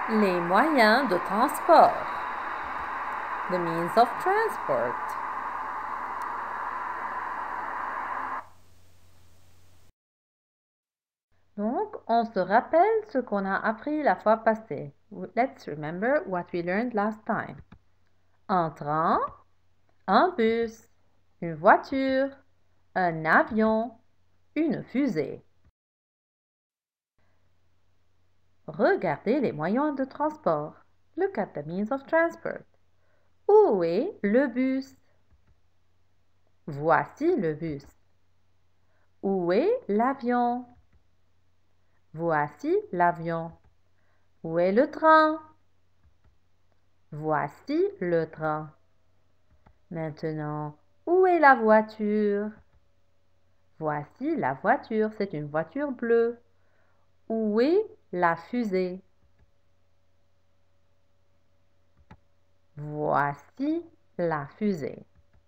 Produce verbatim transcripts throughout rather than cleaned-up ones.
Les moyens de transport. The means of transport. Donc, on se rappelle ce qu'on a appris la fois passée. Let's remember what we learned last time. Un train, un bus, une voiture, un avion, une fusée. Regardez les moyens de transport. Look at the means of transport. Où est le bus? Voici le bus. Où est l'avion? Voici l'avion. Où est le train? Voici le train. Maintenant, où est la voiture? Voici la voiture, c'est une voiture bleue. Où est la fusée? Voici la fusée.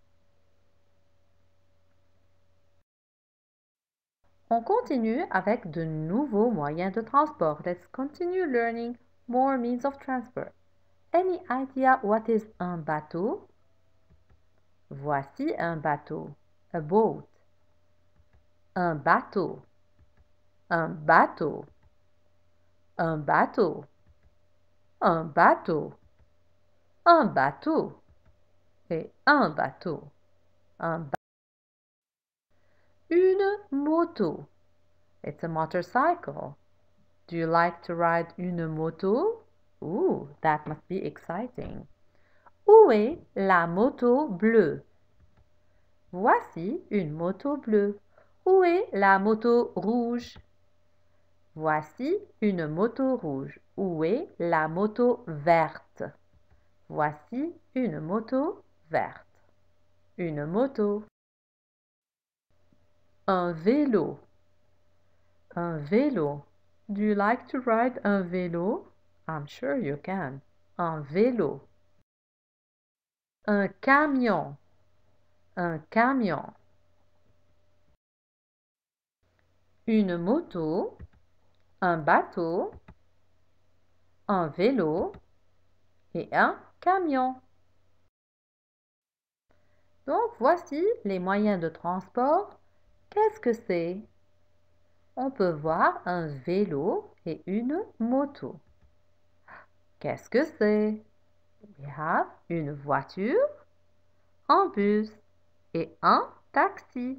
On continue avec de nouveaux moyens de transport. Let's continue learning more means of transport. Any idea what is un bateau? Voici un bateau. A boat. Un bateau. Un bateau. Un bateau. Un bateau. Un bateau. Et un bateau. Un ba Une moto. It's a motorcycle. Do you like to ride une moto? Ooh, that must be exciting. Où est la moto bleue? Voici une moto bleue. Où est la moto rouge? Voici une moto rouge. Où est la moto verte? Voici une moto verte. Une moto. Un vélo. Un vélo. Do you like to ride un vélo? I'm sure you can. Un vélo. Un camion. Un camion. Une moto. Un bateau. Un vélo. Et un camion. Donc, voici les moyens de transport. Qu'est-ce que c'est? On peut voir un vélo et une moto. Qu'est-ce que c'est? We have une voiture, un bus et un taxi.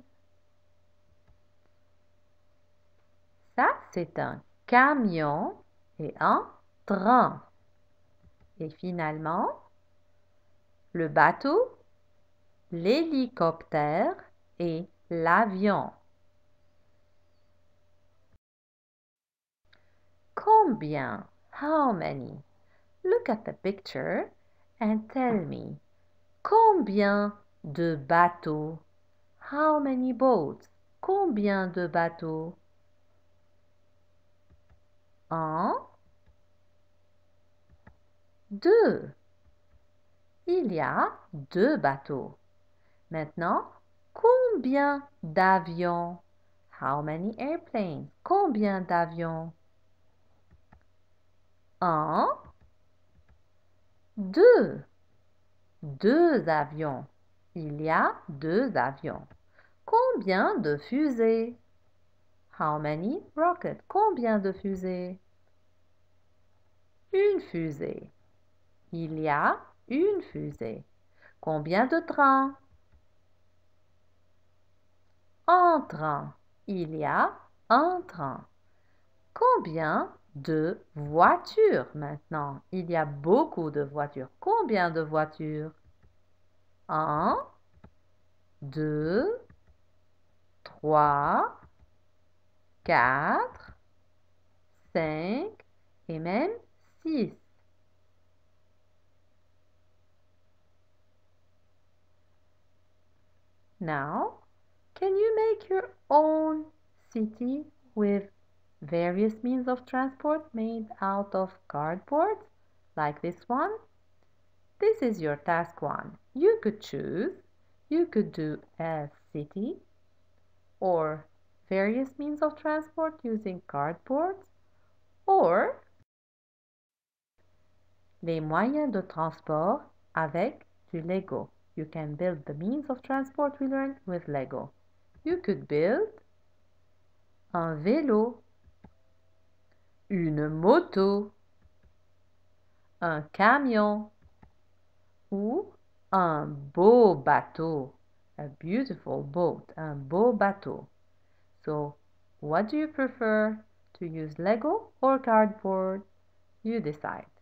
Ça, c'est un camion et un train. Et finalement, le bateau, l'hélicoptère et l'avion. Combien? How many? Look at the picture and tell me. Combien de bateaux? How many boats? Combien de bateaux? Un, deux. Il y a deux bateaux. Maintenant, combien d'avions? How many airplanes? Combien d'avions? Un, deux. Deux avions. Il y a deux avions. Combien de fusées? How many rockets? Combien de fusées? Une fusée. Il y a une fusée. Combien de trains? Un train. Il y a un train. Combien de voitures maintenant? Il y a beaucoup de voitures. Combien de voitures? Un, deux, trois, quatre, cinq et même six. Now, can you make your own city with various means of transport made out of cardboard, like this one? This is your task one. You could choose. You could do a city or various means of transport using cardboard, or les moyens de transport avec du Lego. You can build the means of transport we learned with Lego. You could build un vélo, une moto, un camion ou un beau bateau. A beautiful boat, un beau bateau. So, what do you prefer? To use Lego or cardboard? You decide.